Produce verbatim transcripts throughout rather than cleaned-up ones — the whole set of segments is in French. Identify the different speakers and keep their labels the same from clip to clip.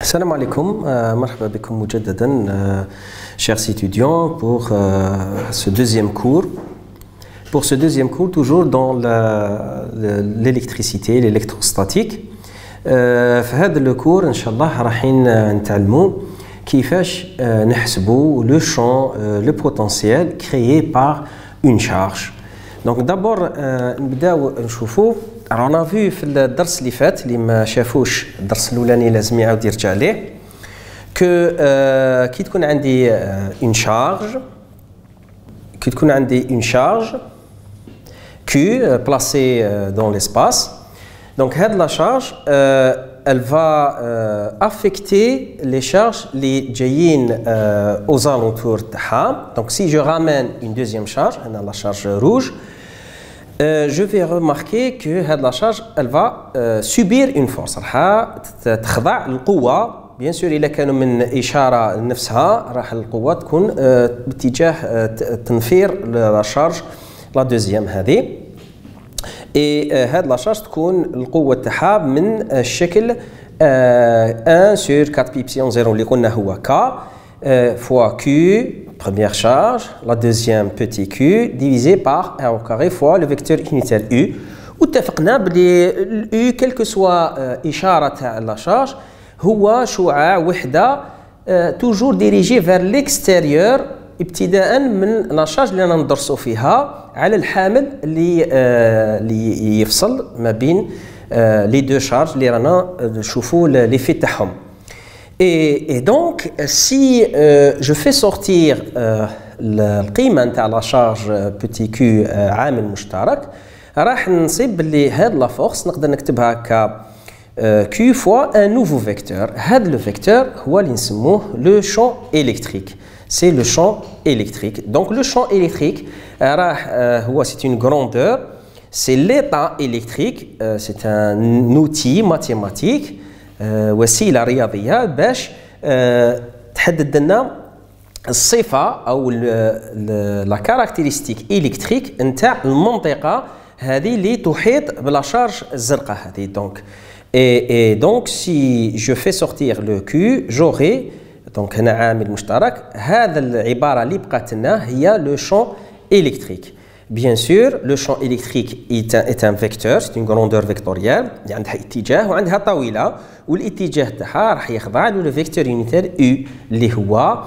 Speaker 1: Salam alaikum, marhaba bikum mujaddadan, chers étudiants, pour euh, ce deuxième cours. Pour ce deuxième cours, toujours dans l'électricité, l'électrostatique. في هذا الكور ان شاء الله راح نتعلموا كيفاش نحسبوا لو شون لو بوتنسيال créé par une charge. Donc d'abord نبداو نشوفوا رانا في في الدرس اللي فات اللي ما شافوش الدرس الاولاني لازم يعاود يرجع ليه كو كي تكون عندي اون شارج كي تكون عندي اون شارج Q placée dans l'espace. Donc, la charge, euh, elle va euh, affecter les charges les jayin euh, aux alentours de Ha. Donc, si je ramène une deuxième charge, la charge rouge, euh, je vais remarquer que la charge, elle va euh, subir une force. تخضع القوة. Bien sûr, إذا كانوا من إشارة نفسها راح القوة تكون باتجاه تنفير la charge la deuxième هذه. Et هاد لا شارج تكون القوة تاعها من الشكل un sur quatre pi epsilon zéro اللي قلنا هو K fois Q première charge, la deuxième petit Q divisé par R au carré fois le vecteur unitaire U. واتفقنا بلي U quelle que soit إشارة تاع لا شارج هو شعاع وحدة toujours dirigé vers l'extérieur ابتداء من لاشارج اللي رانا ندرسوا فيها على الحامل اللي آه اللي يفصل ما بين آه لي دو شارج اللي رانا نشوفوا ليفي تاعهم. Et, et donc si euh, je fais sortir euh, القيمه نتاع لا شارج بوتي كيو آه عامل مشترك راح نصيب باللي هاد لا فورس نقدر نكتبها ك Q fois un nouveau vecteur. هذا le vecteur هو اللي نسموه le champ électrique. C'est le champ électrique. Donc le champ électrique, c'est une grandeur, c'est l'état électrique, c'est un outil mathématique, وسيلة رياضية باش تحدد لنا الصفة أو la caractéristique électrique نتاع المنطقة هذه اللي تحيط بلا شارج الزرقاء هذه. Donc et, et donc si je fais sortir le Q, j'aurai donc هنا عامل مشترك. هذا العبارة اللي بقات لنا هي le champ électrique. Bien sûr, le champ électrique est un, est un vecteur, c'est une grandeur vectorielle. اللي عندها اتجاه وعندها طويلة والاتجاه تاعها راح يخضع له vecteur unitaire U اللي هو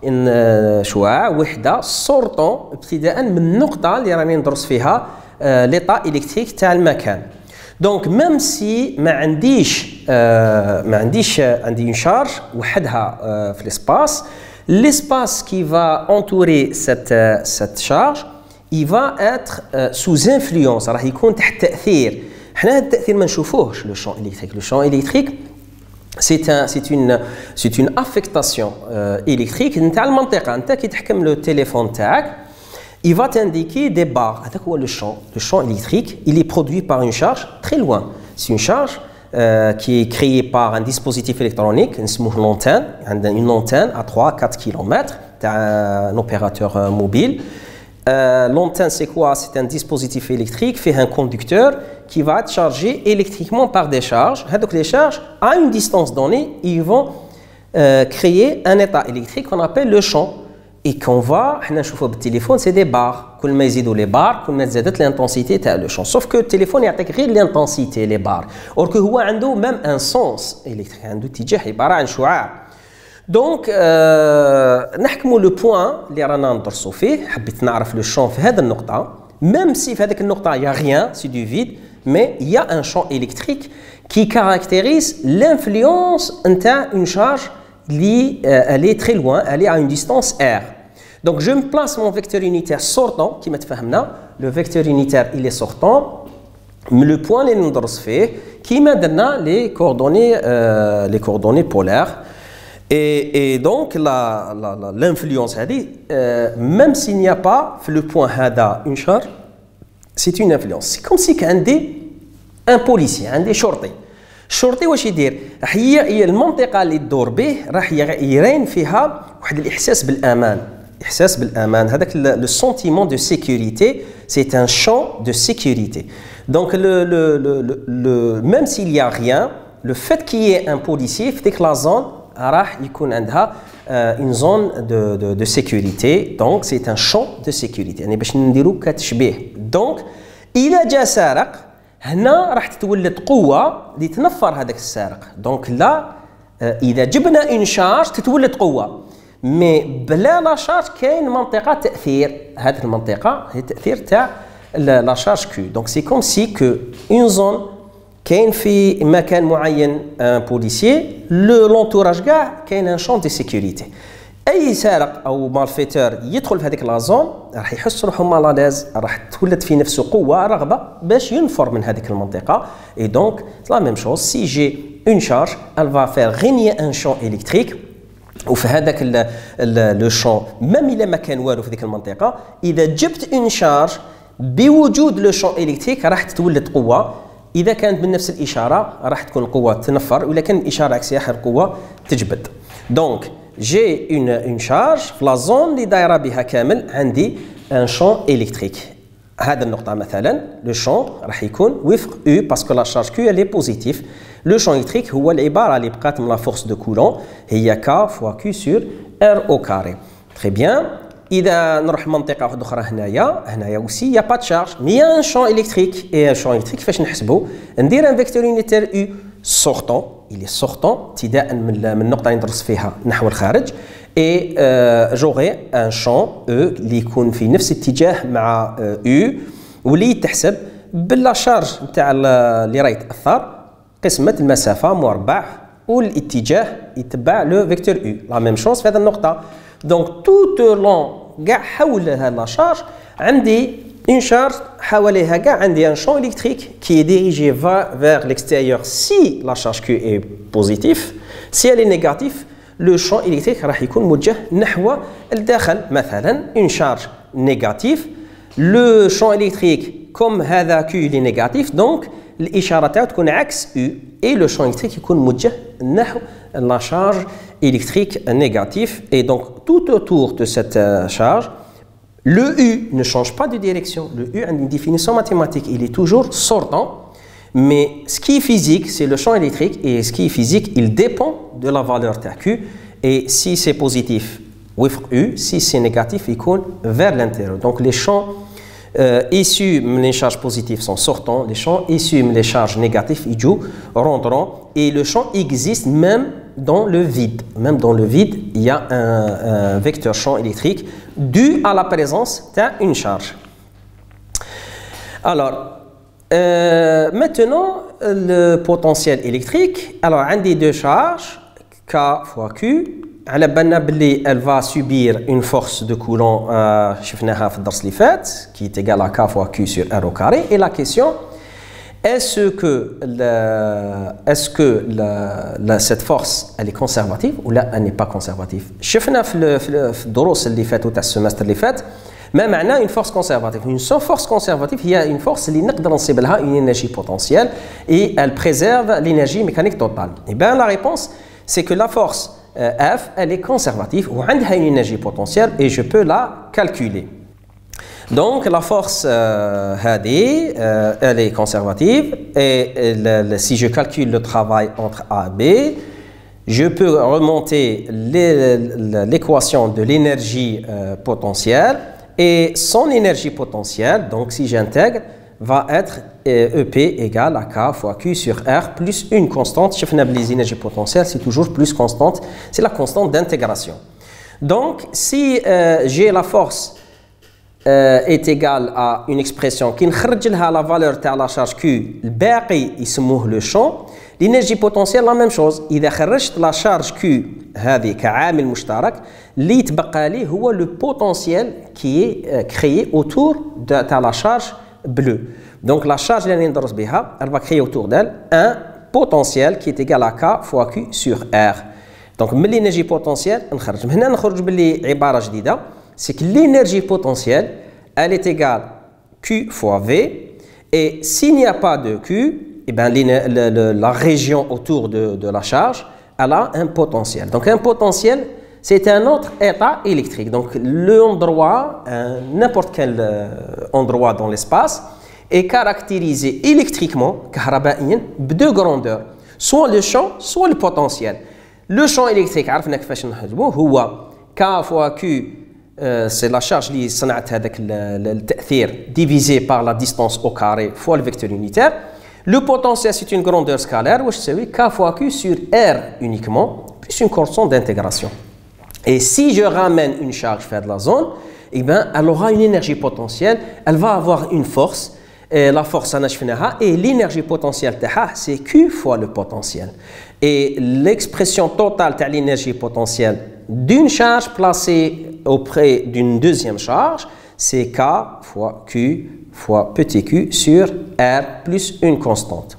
Speaker 1: إن شعاع وحدة sortant ابتداء من النقطة اللي راني ندرس فيها l'état électrique تاع المكان. Donc même si ما عنديش euh, ما عنديش عندي une charge وحدها euh, في l'espace, l'espace qui va entourer cette euh, cette charge, il va être euh, sous influence. راح يكون تحت تأثير. حنا هذا التأثير ما نشوفوهش le champ électrique. Le champ électrique c'est un c'est une c'est une affectation euh, électrique نتاع المنطقة. أنت كي تحكم le téléphone تاعك il va t'indiquer des barres. Le champ, le champ électrique, il est produit par une charge très loin. C'est une charge euh, qui est créée par un dispositif électronique, une antenne, une antenne à trois à quatre kilomètres, un opérateur euh, mobile. Euh, L'antenne, c'est quoi? C'est un dispositif électrique, fait un conducteur qui va être chargé électriquement par des charges. Donc les charges, à une distance donnée, ils vont euh, créer un état électrique qu'on appelle le champ. Et qu'on va, حنا نشوفوا بالتليفون c'est des barres. كل ما يزيدوا les barres كل ما تزادت l'intensité تاع le champ. Sauf que le téléphone يعطيك غير l'intensité les barres. Or que هو عنده même un sens électrique, عنده اتجاه عبارة عن شعاع. Donc euh, نحكموا le point اللي رانا ندرسوا فيه. حبيت نعرف le champ في هذه النقطة. Même si في هذيك النقطة il y a rien, c'est du vide, mais il y a un champ électrique qui caractérise l'influence نتاع une charge qui euh, elle est très loin, elle est à une distance R. Donc je me place mon vecteur unitaire sortant, qui m'a fait le vecteur unitaire il est sortant, mais le point اللي ندرس فيه qui m'a donné les coordonnées euh, les coordonnées polaires. Et, et donc l'influence هذه euh, même s'il n'y a pas في le point هذا une charge, c'est une influence. C'est comme si عندي un policier, عندي شرطي. الشرطي واش يدير؟ راح هي المنطقه اللي تدور به راح يرين فيها واحد الاحساس بالامان. احساس بالامان هذاك لو سنتيمون دو سيكوريتي سي ان شون دو سيكوريتي. دونك لو لو لو même s'il y a rien, le fait qu'il y ait un policier في ديك لا زون راح يكون عندها une zone de, de, de sécurité. Donc c'est un champ de sécurité. يعني باش نديرو كتشبيه. Donc إذا جا سارق هنا راح تتولد قوة اللي تنفر هذاك السارق. Donc لا إذا جبنا une charge تتولد قوة. مي بلا لا شارج كاين منطقة تأثير. هذه المنطقة هي التأثير تاع لا شارج كيو. Donc c'est comme si que une zone كاين في مكان معين ان بوليسيي لو لونتوراج كاع كاين ان شون دي سيكوريتي. اي سارق او مالفيتور يدخل في هذيك لا زون راح يحس روحو مالاز، راح تولد في نفسه قوه رغبه باش ينفر من هذيك المنطقه. اي دونك لا ميم شوز سي جي اون شارج elle va faire régner un champ électrique. وفي هذاك لو شون ميم الا ما كان والو في ديك المنطقه اذا جبت اون شارج بوجود لو شون الكتريك راح تتولد قوه. إذا كانت بنفس الإشارة راح تكون القوة تنفر، وإذا كان الإشارة عكسية راح القوة تجبد. دونك جي اون اون شارج في لا زون اللي دايرة بها كامل عندي ان شون إلكتريك. هذا النقطة مثلا لو شون راح يكون وفق او باسكو لا شارج كيو اللي بوزيتيف. لو شون إلكتريك هو العبارة اللي بقات من لا فورس دو كولون هي كا فوا كيو سور ار او كاري. تري بيان. إذا نروح منطقة واحدة أخرى هنايا هنايا أوسي يا با تشارج مي ان شون إلكتريك. إي ان شون إلكتريك كيفاش نحسبو؟ ندير ان فيكتور يونيتير أو سورتون إلي سورتون ابتداء من من النقطة اللي ندرس فيها نحو الخارج. إي جوغي ان شون أو اللي يكون في نفس الاتجاه مع أو واللي تحسب بلا شارج نتاع اللي راهي تأثر قسمة المسافة مربع والاتجاه يتبع لو فيكتور أو. لا ميم شونس في هذه النقطة. دونك توت لون كاع حول هاد لا شارج عندي اون شارج حواليها كاع عندي ان شون الكتريك كي ديريجي فيغ ليكستيريور. سي لا شارج كيو اي بوزيتيف سي الي نيجاتيف لو شون الكتريك راح يكون موجه نحو الداخل. مثلا اون شارج نيجاتيف لو شون الكتريك كوم هذا كيو لي نيجاتيف دونك الاشاره تاعو تكون عكس او اي لو شون الكتريك يكون موجه نحو la charge électrique négative. Et donc tout autour de cette charge le U ne change pas de direction. Le U a une définition mathématique, il est toujours sortant, mais ce qui est physique c'est le champ électrique, et ce qui est physique il dépend de la valeur T Q. Et si c'est positif وفق U, si c'est négatif il coule vers l'intérieur. Donc les champs Euh, issus les charges positives sont sortants, les champs issus les charges négatives ils jouent rentrant, et le champ existe même dans le vide. Même dans le vide, il y a un, un vecteur champ électrique dû à la présence d'une charge. Alors, euh, maintenant, le potentiel électrique. Alors, on a deux charges, K fois Q. على بالنا بلي elle va subir une force de Coulomb euh, شفناها في الدرس اللي فات qui est égale à K fois Q sur R au carré. Et la question est-ce que le, est-ce que la, la, cette force elle est conservative ou là elle n'est pas conservative. شفنا في في الدروس اللي فاتوا تاع السمستر اللي فات ما معنى une force conservative. Une force conservative هي une force اللي نقدر نصيب لها une énergie potentielle et elle préserve l'énergie mécanique totale. Et bien la réponse c'est que la force F, elle est conservative ou elle a une énergie potentielle et je peux la calculer. Donc la force euh, euh, elle est conservative et le, le, si je calcule le travail entre A et B, je peux remonter l'équation de l'énergie euh, potentielle et son énergie potentielle, donc si j'intègre, va être E P égale à K fois Q sur R plus une constante. Je fais les énergies potentielles, c'est toujours plus constante, c'est la constante d'intégration. Donc, si euh, j'ai la force euh, est égale à une expression qui نخرج لها la valeur تاع la charge Q, الباقي يسموه le champ. L'énergie potentielle la même chose. إذا خرجت la charge Q هذه كعامل مشترك اللي يتبقى لي هو le potentiel qui est euh, créé autour de تاع la charge bleue. Donc la charge اللي ندرس بها elle va créer autour d'elle un potentiel qui est égal à K fois Q sur R. Donc من l'énergie potentielle نخرج من هنا نخرج باللي عبارة جديدة c'est que l'énergie potentielle elle est égale Q fois V, et s'il n'y a pas de Q, et ben le, le, la région autour de, de la charge elle a un potentiel. Donc un potentiel c'est un autre état électrique. Donc l'endroit, n'importe quel endroit dans l'espace est caractérisé électriquement, كهربائيا, de deux grandeurs, soit le champ, soit le potentiel. Le champ électrique, عرفنا كيفاش نحسبوه هو K fois Q, euh, c'est la charge اللي صنعت هذاك التأثير divisé par la distance au carré fois le vecteur unitaire. Le potentiel, c'est une grandeur scalaire, où je sais K fois Q sur R uniquement, plus une constante d'intégration. Et si je ramène une charge vers la zone, eh ben, elle aura une énergie potentielle, elle va avoir une force, et la force, et l'énergie potentielle, c'est Q fois le potentiel. Et l'expression totale de l'énergie potentielle d'une charge placée auprès d'une deuxième charge, c'est K fois Q fois petit q sur R plus une constante.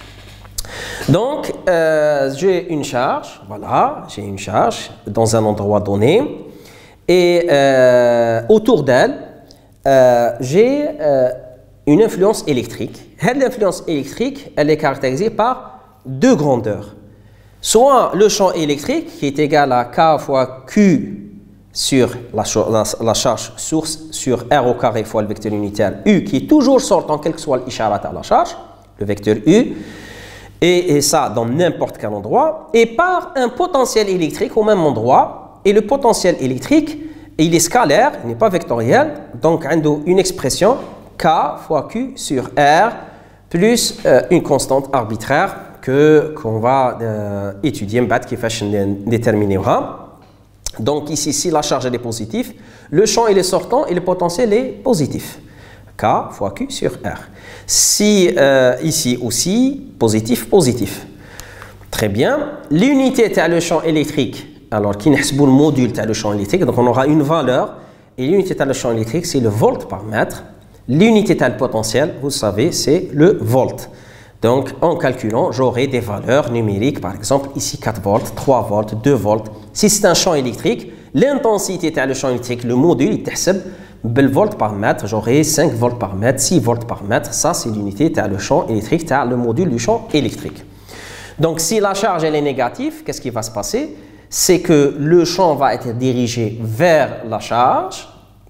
Speaker 1: Donc, euh, j'ai une charge, voilà, j'ai une charge dans un endroit donné, et euh, autour d'elle, euh, j'ai euh, une influence électrique. L'influence électrique, elle est caractérisée par deux grandeurs. Soit le champ électrique, qui est égal à K fois Q sur la, la, la charge source sur R au carré fois le vecteur unitaire U, qui est toujours sortant, quel que soit l'isharat à la charge, le vecteur U, et, et ça dans n'importe quel endroit, et par un potentiel électrique au même endroit, et le potentiel électrique, il est scalaire, il n'est pas vectoriel, donc on a une expression K fois Q sur R plus euh, une constante arbitraire que qu'on va euh, étudier, qui fait déterminer. Donc ici, si la charge est positive, le champ il est sortant et le potentiel est positif. K fois Q sur R. Si euh, ici aussi, positif, positif. Très bien. L'unité est le champ électrique. Alors, qui n'est pas le module le champ électrique. Donc, on aura une valeur. Et l'unité est le champ électrique, c'est le volt par mètre. L'unité est le potentiel, vous savez, c'est le volt. Donc, en calculant, j'aurai des valeurs numériques. Par exemple, ici quatre volts, trois volts, deux volts. Si c'est un champ électrique, l'intensité est le champ électrique. Le module, il est le volt par mètre. J'aurai cinq volts par mètre, six volts par mètre. Ça, c'est l'unité, le champ électrique, le module du champ électrique. Donc, si la charge elle est négative, qu'est-ce qui va se passer? C'est que le champ va être dirigé vers la charge.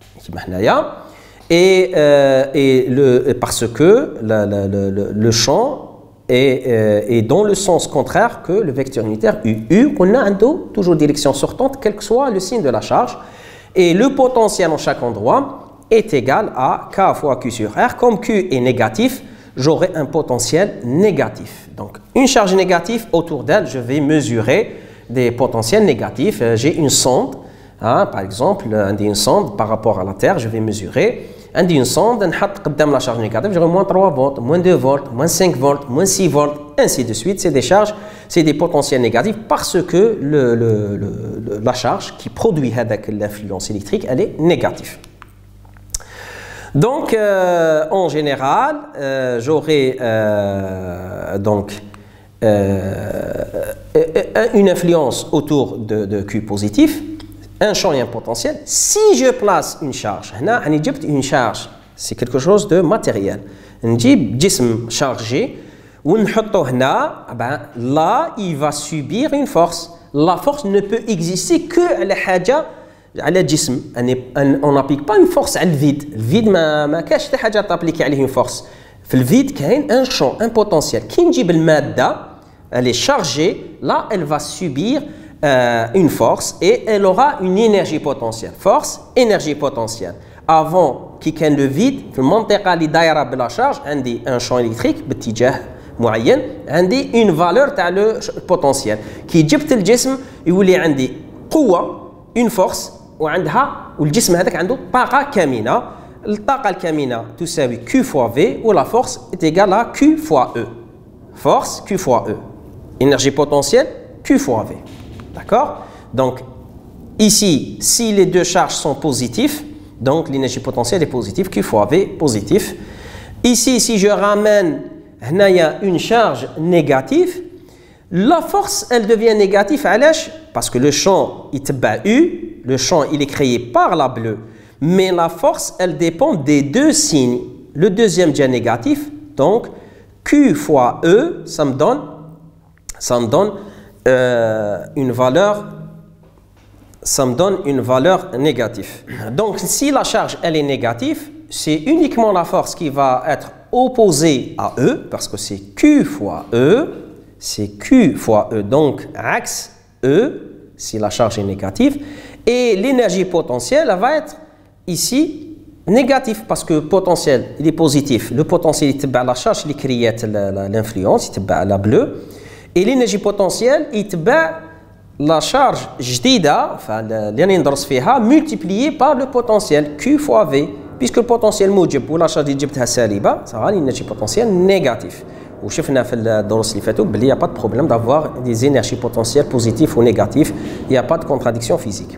Speaker 1: Et, euh, et le, parce que le, le, le, le champ est, euh, est dans le sens contraire que le vecteur unitaire U. U, on a un dos, toujours direction sortante, quel que soit le signe de la charge. Et le potentiel en chaque endroit est égal à K fois Q sur R. Comme Q est négatif, j'aurai un potentiel négatif. Donc, une charge négative, autour d'elle, je vais mesurer des potentiels négatifs. J'ai une sonde, hein, par exemple, une sonde par rapport à la Terre, je vais mesurer. عندي une sonde نحط قدام la charge négative, j'aurai moins trois volts, moins deux volts, moins cinq volts, moins six volts, ainsi de suite. C'est des charges, c'est des potentiels négatifs parce que le, le, le, la charge qui produit l'influence électrique, elle est négative. Donc, euh, en général, euh, j'aurai euh, donc euh, une influence autour de, de Q positif. Un champ et un potentiel. Si je place une charge, une charge, c'est quelque chose de matériel. نجيب جسم chargé ونحطه هنا, ben là il va subir une force. La force ne peut exister que على حاجة على جسم. On n'applique pas une force على le vide. Le vide ما ما كاش حتى حاجة تابليكي عليه une force. في le vide كاين un champ, un potentiel. كي نجيب المادة, elle est chargée, là elle va subir Euh, une force et elle aura une énergie potentielle. Force, énergie potentielle. Avant qu'il y ait le vide, في المنطقة اللي دايرة بلا charge, عندي un champ électrique باتجاه معين, عندي une valeur تاع le potentiel. كي جبت الجسم يولي عندي قوة, une force, وعندها والجسم هذاك عنده طاقة كامنة. الطاقة الكامنة تساوي Q fois V ou la force est égale à Q fois E. Force Q fois E. Énergie potentielle Q fois V. D'accord? Donc, ici, si les deux charges sont positives, donc l'énergie potentielle est positive, Q fois V positif. Ici, si je ramène une charge négative, la force, elle devient négative parce que le champ, il U, le champ, il est créé par la bleue, mais la force, elle dépend des deux signes. Le deuxième est négatif, donc Q fois E, ça me donne, ça me donne Euh, une valeur, ça me donne une valeur négative. Donc, si la charge elle est négative, c'est uniquement la force qui va être opposée à E, parce que c'est Q fois E, c'est Q fois E, donc axe E, si la charge est négative, et l'énergie potentielle elle va être ici négative parce que le potentiel il est positif. Le potentiel il est la charge qui crée l'influence, il est la bleue, et l'énergie potentielle il est la charge جديدة, enfin اللي ندرس فيها multipliée par le potentiel Q fois V, puisque le potentiel موجب ولا charge اللي جبتها سالبة ça va l'énergie potentielle négative. وشفنا في الدروس اللي فاتوا بلي y a pas de problème d'avoir des énergies potentielles positives ou négatives, il y a pas de contradiction physique.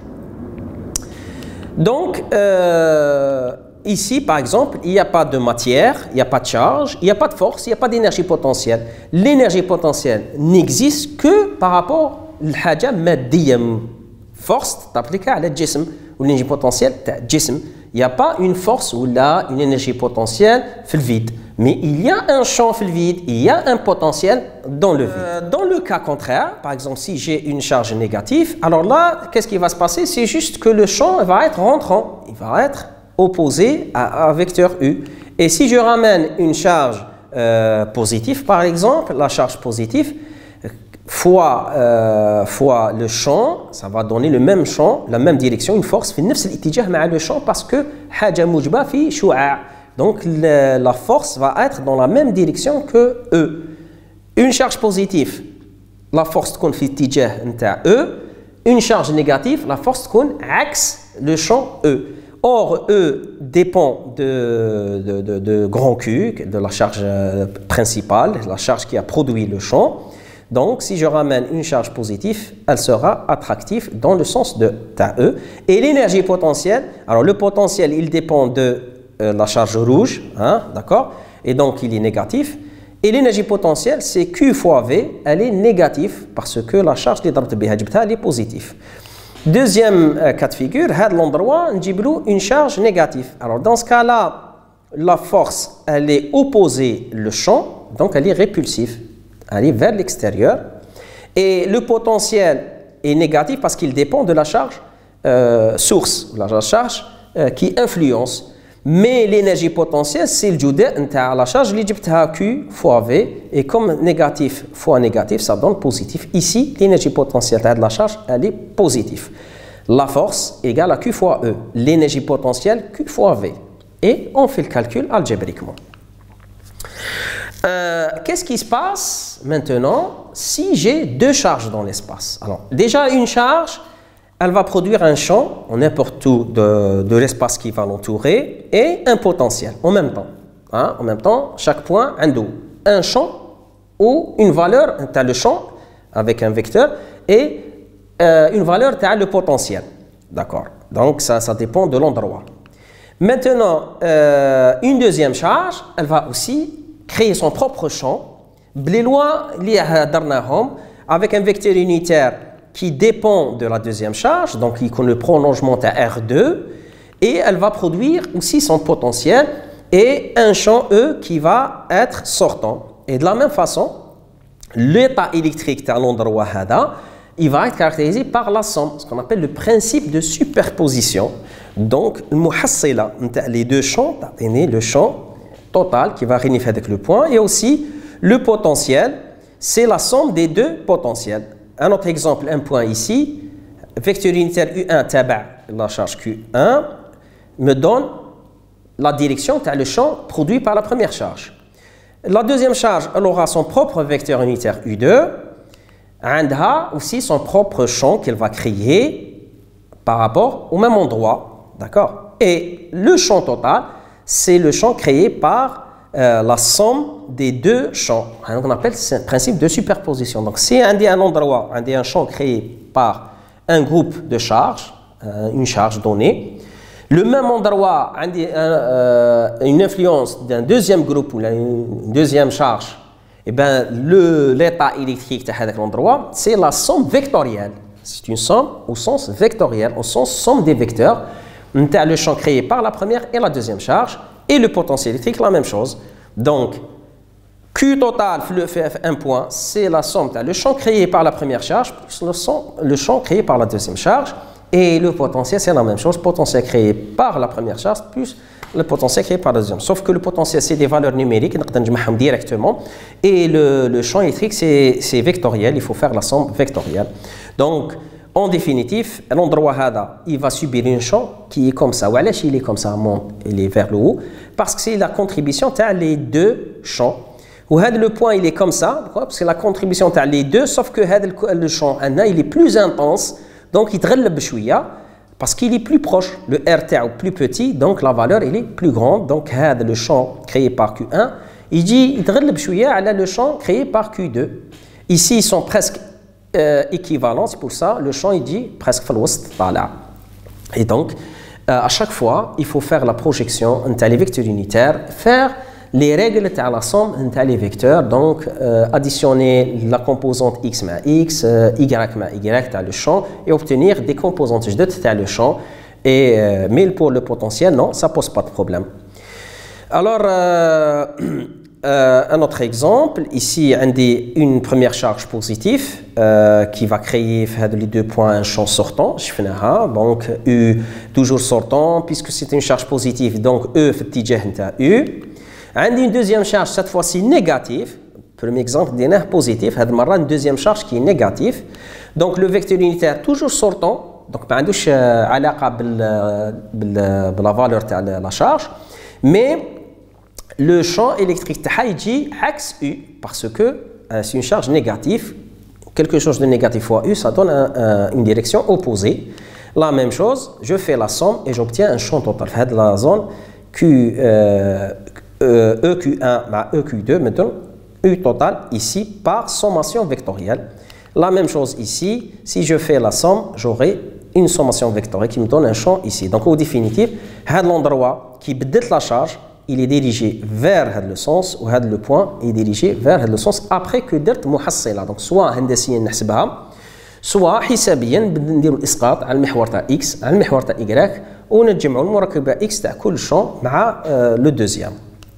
Speaker 1: Donc euh, ici par exemple il n'y a pas de matière, il n'y a pas de charge, il n'y a pas de force, il n'y a pas d'énergie potentielle. L'énergie potentielle n'existe que par rapport الحاجة مادية force t'appliquer على الجسم والénergie potentielle تاع الجسم. Il n'y a pas une force ou là une énergie potentielle في le vide, mais il y a un champ في le vide, il y a un potentiel dans le vide. Euh, dans le cas contraire, par exemple si j'ai une charge négative, alors là qu'est-ce qui va se passer? C'est juste que le champ va être rentrant, il va être opposé à un vecteur U. Et si je ramène une charge euh, positive par exemple, la charge positive fois, euh, fois le champ, ça va donner le même champ, la même direction, une force في نفس الاتجاه مع le champ parce que حاجة موجبة في شعاع. Donc le, la force va être dans la même direction que E. Une charge positive, la force تكون في الاتجاه نتاع E. Une charge négative, la force تكون عكس le champ E. Or E dépend de, de, de, de grand Q, de la charge principale, la charge qui a produit le champ. Donc, si je ramène une charge positive, elle sera attractive dans le sens de ta E. Et l'énergie potentielle, alors le potentiel, il dépend de euh, la charge rouge, hein, d'accord? Et donc, il est négatif. Et l'énergie potentielle, c'est Q fois V, elle est négative parce que la charge اللي ضربت بها جبتها elle est positive. Deuxième euh, cas de figure, à l'endroit, on dit une charge négative. Alors, dans ce cas-là, la force, elle est opposée le champ, donc elle est répulsive. Aller vers l'extérieur, et le potentiel est négatif parce qu'il dépend de la charge euh, source, la charge euh, qui influence. Mais l'énergie potentielle, c'est le juda de la charge qui est Q fois V, et comme négatif fois négatif, ça donne positif. Ici, l'énergie potentielle de la charge, elle est positive. La force égale à Q fois E, l'énergie potentielle Q fois V. Et on fait le calcul algébriquement. Euh, Qu'est-ce qui se passe maintenant si j'ai deux charges dans l'espace? Alors, déjà une charge, elle va produire un champ n'importe où de, de l'espace qui va l'entourer et un potentiel en même temps. Hein? En même temps, chaque point a un champ ou une valeur, tu as le champ avec un vecteur et euh, une valeur, tu as le potentiel. D'accord? Donc, ça, ça dépend de l'endroit. Maintenant, euh, une deuxième charge, elle va aussi créer son propre champ, les lois avec un vecteur unitaire qui dépend de la deuxième charge, donc il connaît le prolongement à R deux, et elle va produire aussi son potentiel et un champ E qui va être sortant. Et de la même façon, l'état électrique à l'endroit il va être caractérisé par la somme, ce qu'on appelle le principe de superposition. Donc, les deux champs, le champ total qui va réunir avec le point, et aussi le potentiel, c'est la somme des deux potentiels. Un autre exemple, un point ici, vecteur unitaire U un tabac, la charge Q un, me donne la direction, le champ produit par la première charge. La deuxième charge, elle aura son propre vecteur unitaire U deux, elle a aussi son propre champ qu'elle va créer par rapport au même endroit, d'accord? Et le champ total, c'est le champ créé par euh, la somme des deux champs. Donc, on appelle ce principe de superposition. Donc, si on a un endroit, on a un champ créé par un groupe de charges, euh, une charge donnée, le même endroit a euh, une influence d'un deuxième groupe ou une deuxième charge, et bien l'état électrique de l'endroit, c'est la somme vectorielle. C'est une somme au sens vectoriel, au sens somme des vecteurs. Le champ créé par la première et la deuxième charge, et le potentiel électrique, la même chose. Donc, Q total, un point, c'est la somme, le champ créé par la première charge, plus le, son, le champ créé par la deuxième charge, Et le potentiel, c'est la même chose, potentiel créé par la première charge plus le potentiel créé par la deuxième. Sauf que le potentiel, c'est des valeurs numériques, directement, et le, le champ électrique, c'est vectoriel, il faut faire la somme vectorielle. Donc, en définitive, l'endroit hada, il va subir un champ qui est comme ça. Ou alors, il est comme ça, monte, il est vers le haut, parce que c'est la contribution de les deux champs. Ou le point, il est comme ça, parce que la contribution de les deux, sauf que le champ, il est plus intense, donc il تغلب بشوية parce qu'il est plus proche. Le R T est plus petit, donc la valeur il est plus grande. Donc le champ créé par Q un, il dit il تغلب شوية على le champ créé par Q deux. Ici ils sont presque euh, équivalents, c'est pour ça le champ il dit presque في الوسط طالع. Et donc euh, à chaque fois il faut faire la projection entre les vecteurs unitaires, faire les règles de la somme entre les vecteurs, donc euh, additionner la composante x ma x, euh, y ma y dans le champ et obtenir des composantes j dans le champ. Et, euh, mais pour le potentiel, non, ça ne pose pas de problème. Alors, euh, euh, un autre exemple, ici, on a une première charge positive euh, qui va créer les deux points un champ sortant. Donc, U toujours sortant, puisque c'est une charge positive, donc E fait U. On a une deuxième charge, cette fois-ci négative. Premier exemple, c'est positif. Une deuxième charge qui est négative. Donc, le vecteur unitaire toujours sortant. Donc, pas de la valeur de la charge. Mais le champ électrique est axe U parce que c'est une charge négative. Quelque chose de négatif fois U, ça donne un, un, une direction opposée. La même chose, je fais la somme et j'obtiens un champ total. C'est la zone Q. Euh, E Q un ma E Q deux, maintenant U total ici par sommation vectorielle. La même chose ici, si je fais la somme, j'aurai une sommation vectorielle qui me donne un champ ici. Donc au définitif, l'endroit qui بدت la charge, il est dirigé vers le sens, ou le point est dirigé vers le sens après que درت محصلة. Donc soit هندسيا نحسبها، soit حسابيا نديروا الإسقاط على المحور تاع x على المحور تاع y ونجمعوا المركبة x تاع كل champ مع le deuxième.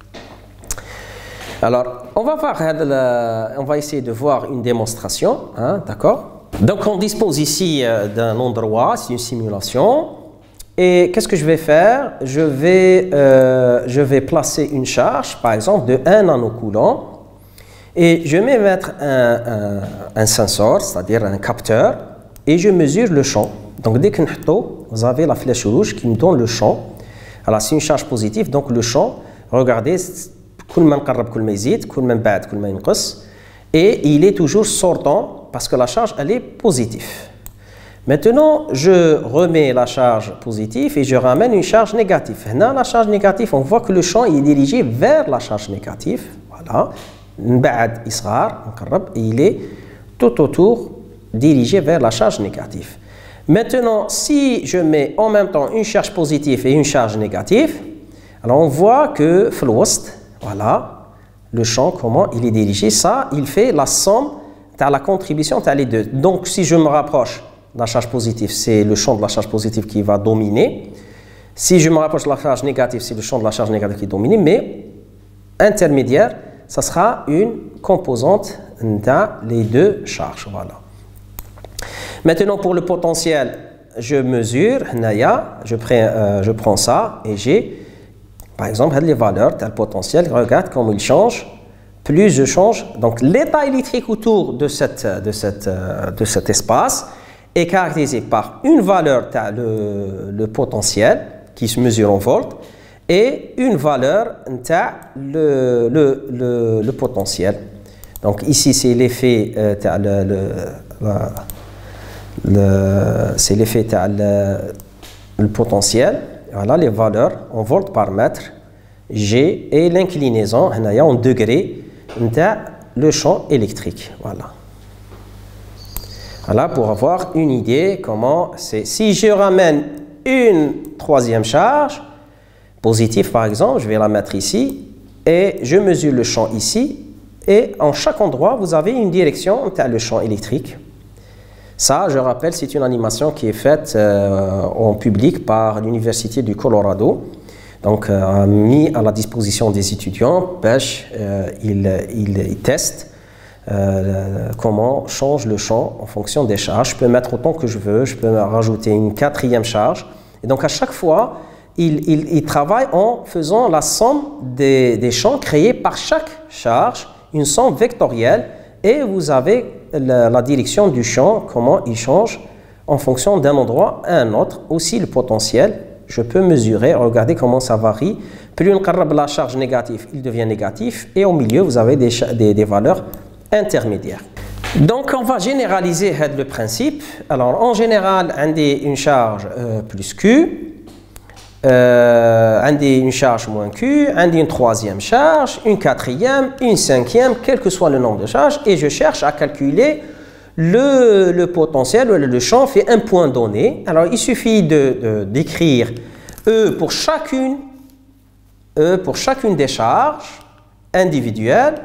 Speaker 1: Alors, on va, voir, on va essayer de voir une démonstration, hein, d'accord? Donc, on dispose ici euh, d'un endroit, c'est une simulation. Et qu'est-ce que je vais faire? Je vais, euh, je vais placer une charge, par exemple, de un nanocoulomb. Et je vais mettre un, un, un sensor, c'est-à-dire un capteur, et je mesure le champ. Donc, dès que vous avez la flèche rouge qui me donne le champ. Alors, c'est une charge positive, donc le champ, regardez, كل ما نقرب كل ما يزيد كل ما نبعد كل ما ينقص et il est toujours sortant parce que la charge elle est positive. Maintenant je remets la charge positive et je ramène une charge négative. Là la charge négative on voit que le champ est dirigé vers la charge négative. Voilà. نبعد إصغار نقرب et il est tout autour dirigé vers la charge négative. Maintenant si je mets en même temps une charge positive et une charge négative, alors on voit que في الوسط voilà, le champ, comment il est dirigé. Ça, il fait la somme de la contribution de les deux. Donc, si je me rapproche de la charge positive, c'est le champ de la charge positive qui va dominer. Si je me rapproche de la charge négative, c'est le champ de la charge négative qui domine. Mais intermédiaire, ça sera une composante de les deux charges. Voilà. Maintenant, pour le potentiel, je mesure, je prends, euh, je prends ça et j'ai par exemple, les valeurs, tel potentiel, regarde comment il change. Plus je change, donc l'état électrique autour de, cette, de, cette, de cet espace est caractérisé par une valeur, le, le potentiel, qui se mesure en volts, et une valeur, le, le, le, le potentiel. Donc ici, c'est l'effet, euh, le, le, le, c'est l'effet, le, le potentiel. Voilà les valeurs en volts par mètre G et l'inclinaison en degrés de le champ électrique. Voilà. Voilà pour avoir une idée comment c'est. Si je ramène une troisième charge positive par exemple, je vais la mettre ici et je mesure le champ ici et en chaque endroit vous avez une direction de le champ électrique. Ça, je rappelle, c'est une animation qui est faite euh, en public par l'Université du Colorado, donc euh, mis à la disposition des étudiants, pêche, euh, ils, ils, ils testent euh, comment change le champ en fonction des charges. Je peux mettre autant que je veux, je peux rajouter une quatrième charge. Et donc à chaque fois, il, il, il travaille en faisant la somme des, des champs créés par chaque charge, une somme vectorielle, et vous avez la, la direction du champ, comment il change en fonction d'un endroit à un autre. Aussi le potentiel, je peux mesurer, regardez comment ça varie. Plus on qarrab la charge négative, il devient négatif, et au milieu, vous avez des, des, des valeurs intermédiaires. Donc, on va généraliser le principe. Alors, en général, on a une charge euh, plus Q, euh, on a une charge moins Q, on a une troisième charge, une quatrième, une cinquième, quel que soit le nombre de charges, et je cherche à calculer le, le potentiel, le, le champ fait un point donné. Alors, il suffit de, de, d'écrire E pour chacune, E pour chacune des charges individuelles.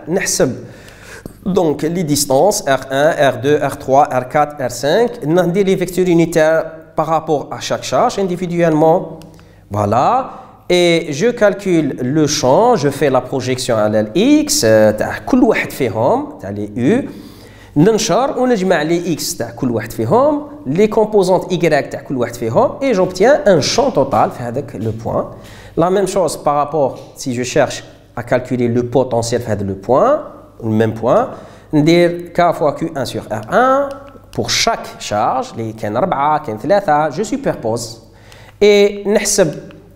Speaker 1: Donc, les distances R un, R deux, R trois, R quatre, R cinq. On a les vecteurs unitaires par rapport à chaque charge individuellement. Voilà. Et je calcule le champ, je fais la projection à l'aile X, كل واحد فيهم, les U. ننشر ونجمع les X تاع كل واحد فيهم, les composantes Y تاع كل واحد فيهم, et j'obtiens un champ total في هذاك le point. La même chose par rapport, si je cherche à calculer le potentiel في هذا le point, le même point, ندير K fois Q un sur R un pour chaque charge, les كاين أربعة كاين ثلاثة, je superpose et نحسب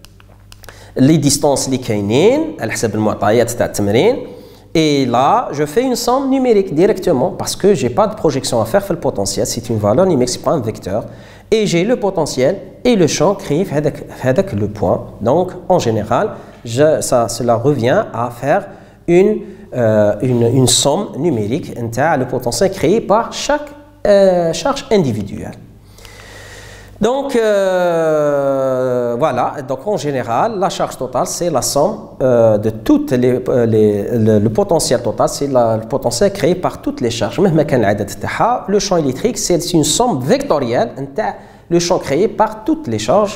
Speaker 1: les distances اللي كاينين على حسب المعطيات تاع التمرين. Et là, je fais une somme numérique directement parce que je n'ai pas de projection à faire sur le potentiel. C'est une valeur numérique, ce n'est pas un vecteur. Et j'ai le potentiel et le champ créé avec le point. Donc, en général, je, ça, cela revient à faire une, euh, une, une somme numérique, le potentiel créé par chaque euh, charge individuelle. Donc, euh, voilà. Donc, en général, la charge totale, c'est la somme euh, de toutes les, les le, le potentiel total, c'est le potentiel créé par toutes les charges. Même le champ électrique, c'est une somme vectorielle, le champ créé par toutes les charges.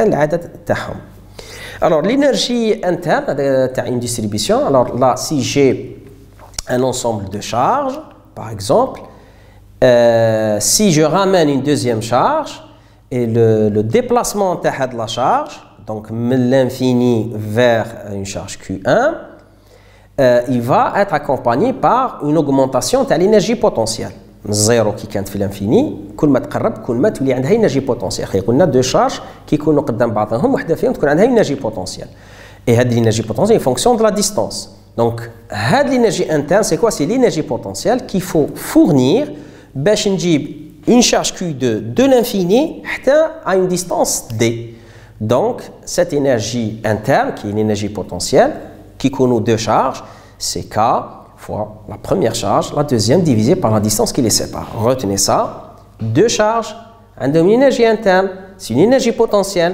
Speaker 1: Alors, l'énergie interne d'une distribution, alors là, si j'ai un ensemble de charges, par exemple, euh, si je ramène une deuxième charge, et le, le déplacement de la charge, donc de l'infini vers une charge Q un, euh, il va être accompagné par une augmentation de l'énergie potentielle. Zéro qui est l'infini, كل ما تقرب كل ما تولي عندها énergie potentielle. قلنا deux charges qui يكونوا قدام بعضهم واحدة فيهم تكون عندها énergie potentielle. Et cette énergie potentielle est en fonction de la distance. Donc, cette énergie interne, c'est quoi? C'est l'énergie potentielle qu'il faut fournir باش نجيب une charge Q deux de l'infini à une distance D. Donc, cette énergie interne, qui est une énergie potentielle, qui connaît deux charges, c'est K fois la première charge, la deuxième divisée par la distance qui les sépare. Retenez ça. Deux charges, une énergie interne, c'est une énergie potentielle.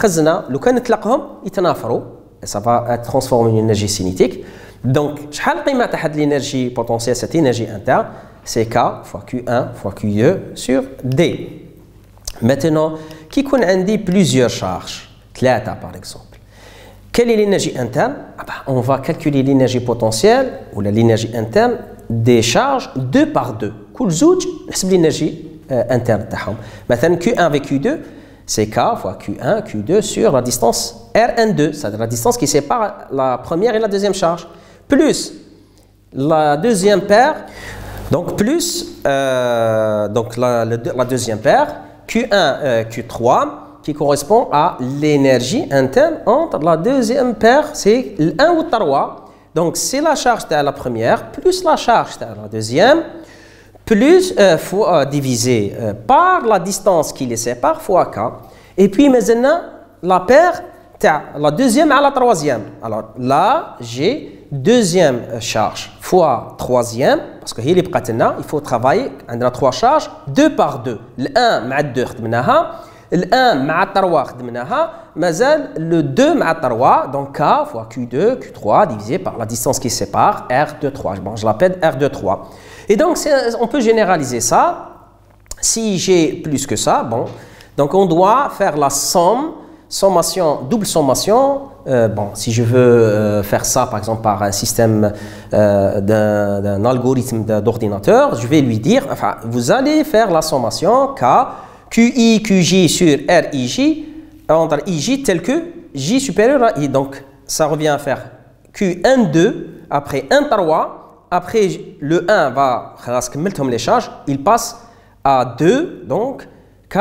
Speaker 1: Et ça va être transformé en énergie cinétique. Donc, l'énergie potentielle, cette énergie interne, c'est K fois Q un fois Q deux sur D. Maintenant, qui connaît plusieurs charges, ثلاثة par exemple. Quelle est l'énergie interne? Ah bah, on va calculer l'énergie potentielle ou l'énergie interne des charges deux par deux. كل زوج نحسب l'énergie interne تاعهم. مثلا Q un avec Q deux, c'est K fois Q un, Q deux sur la distance R un deux, c'est-à-dire la distance qui sépare la première et la deuxième charge, plus la deuxième paire. Donc, plus euh, donc la, la, la deuxième paire, Q un, euh, Q trois, qui correspond à l'énergie interne entre la deuxième paire, c'est un ou trois. Donc, c'est la charge de la première, plus la charge de la deuxième, plus euh, fois, euh, divisé euh, par la distance qui les sépare, fois K. Et puis, maintenant, la paire, la deuxième à la troisième. Alors, là, j'ai deuxième charge fois troisième, parce que il faut travailler, on a trois charges, deux par deux. Le un مع deux خدمناها, le un مع trois خدمناها, مازال le deux مع trois, donc K fois Q deux, Q trois divisé par la distance qui sépare, R deux trois. Bon, je l'appelle R deux trois. Et donc, on peut généraliser ça. Si j'ai plus que ça, bon, donc on doit faire la somme sommation, double sommation. Euh, bon, si je veux euh, faire ça, par exemple, par un système euh, d'un algorithme d'ordinateur, je vais lui dire, enfin, vous allez faire la sommation K, Q I, Q J sur R I J, entre I J tel que J supérieur à I. Donc, ça revient à faire Q un deux, après un trois, après le un va, les charges, il passe à deux, donc K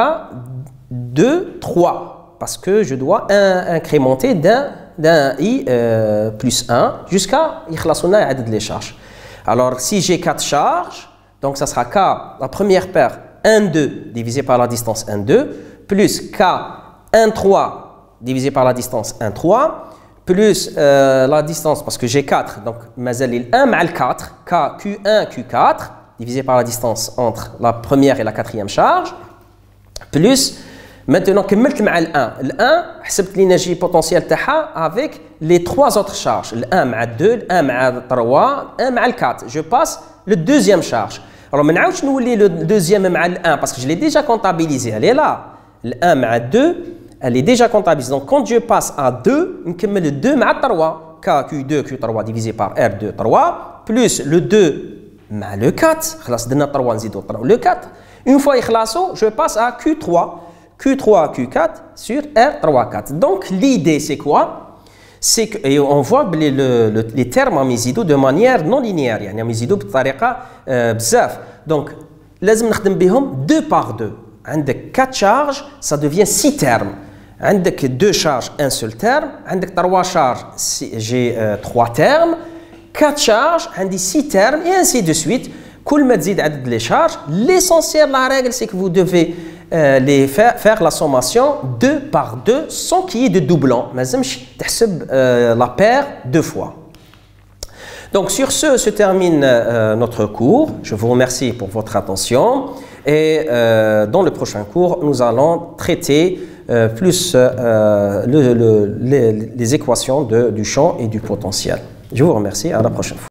Speaker 1: deux, trois. Parce que je dois un, incrémenter d'un I euh, plus un jusqu'à les charges. Alors, si j'ai quatre charges, donc ça sera K, la première paire, un deux divisé par la distance un deux, plus K un trois divisé par la distance un trois, plus euh, la distance, parce que j'ai quatre, donc mazalil un mal quatre, K Q un Q quatre, divisé par la distance entre la première et la quatrième charge, plus maintenant, كملت مع ال un. Le un, حسبت l'énergie potentielle تاعها avec les trois autres charges. Le un مع deux, le un مع trois, un مع quatre. Je passe le deuxième charge. Alors, ما نعاودش نولي le deuxième مع le un parce que je l'ai déjà comptabilisé. Elle est là. Le un مع deux, elle est déjà comptabilisée. Donc, quand je passe à deux, نكمل le deux مع trois. K Q deux Q trois divisé par R deux trois, plus le deux مع le quatre. خلاص درنا trois نزيدو le quatre. Une fois يخلصوا, je passe à Q trois. Q trois, Q quatre sur R trois, quatre. Donc, l'idée, c'est quoi? C'est que, et on voit les, le, le, les termes en Mizido de manière non linéaire. Il y a un Mizido بطريقة بزاف. Donc, لازم نخدم بهم deux par deux. عندك quatre charges, ça devient six termes. عندك deux charges, un seul terme. عندك trois charges, j'ai euh, trois termes. quatre charges, عندي six termes, et ainsi de suite. كل ما تزيد عدد les charges, l'essentiel de la règle, c'est que vous devez Euh, les faire, faire la sommation deux par deux sans qu'il y ait de doublons. Mais euh, la paire deux fois. Donc sur ce se termine euh, notre cours. Je vous remercie pour votre attention et euh, dans le prochain cours nous allons traiter euh, plus euh, le, le, les, les équations de, du champ et du potentiel. Je vous remercie, à la prochaine fois.